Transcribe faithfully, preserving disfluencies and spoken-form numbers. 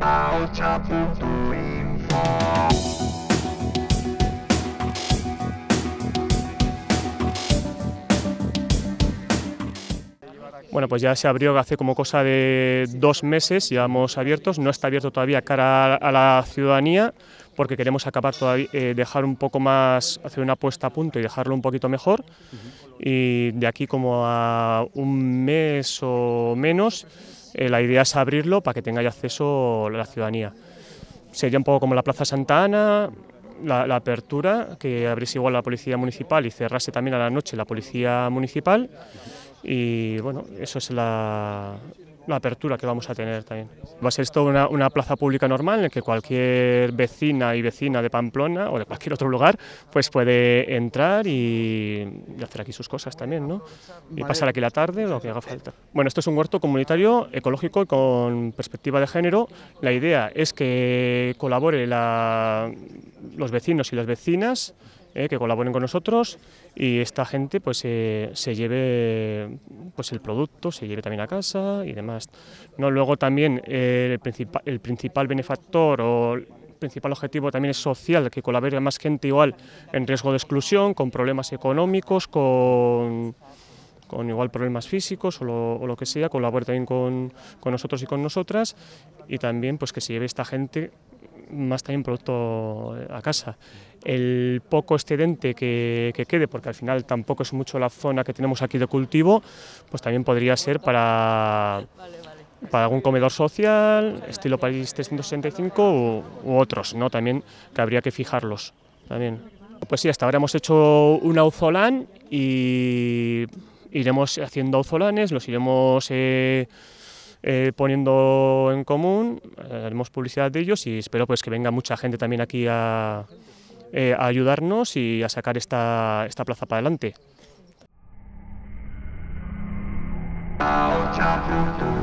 Bueno, pues ya se abrió hace como cosa de dos meses, llevamos abiertos, no está abierto todavía cara a la ciudadanía porque queremos acabar todavía, eh, dejar un poco más, hacer una puesta a punto y dejarlo un poquito mejor. Y de aquí como a un mes o menos, eh, la idea es abrirlo para que tenga ya acceso la ciudadanía. Sería un poco como la Plaza Santa Ana, la, la apertura, que abriese igual la policía municipal y cerrase también a la noche la policía municipal. Y bueno, eso es la, la apertura que vamos a tener también. Va a ser esto una, una plaza pública normal en la que cualquier vecina y vecina de Pamplona o de cualquier otro lugar pues puede entrar y, y hacer aquí sus cosas también, ¿no? Y pasar aquí la tarde o lo que haga falta. Bueno, esto es un huerto comunitario ecológico y con perspectiva de género. La idea es que colabore la, los vecinos y las vecinas, Eh, que colaboren con nosotros y esta gente pues eh, se lleve pues el producto, se lleve también a casa y demás. No, luego también eh, el, principal, el principal benefactor o el principal objetivo también es social, que colabore más gente igual en riesgo de exclusión, con problemas económicos, con, con igual problemas físicos o lo, o lo que sea, colabore también con, con nosotros y con nosotras y también pues que se lleve esta gente más también producto a casa. El poco excedente que, que quede, porque al final tampoco es mucho la zona que tenemos aquí de cultivo, pues también podría ser para, para algún comedor social, estilo París trescientos sesenta y cinco u, u otros, ¿no? También que habría que fijarlos. También. Pues sí, hasta ahora hemos hecho un auzolán y iremos haciendo auzolanes, los iremos eh, Eh, poniendo en común, eh, haremos publicidad de ellos y espero pues que venga mucha gente también aquí a, eh, a ayudarnos y a sacar esta, esta plaza para adelante.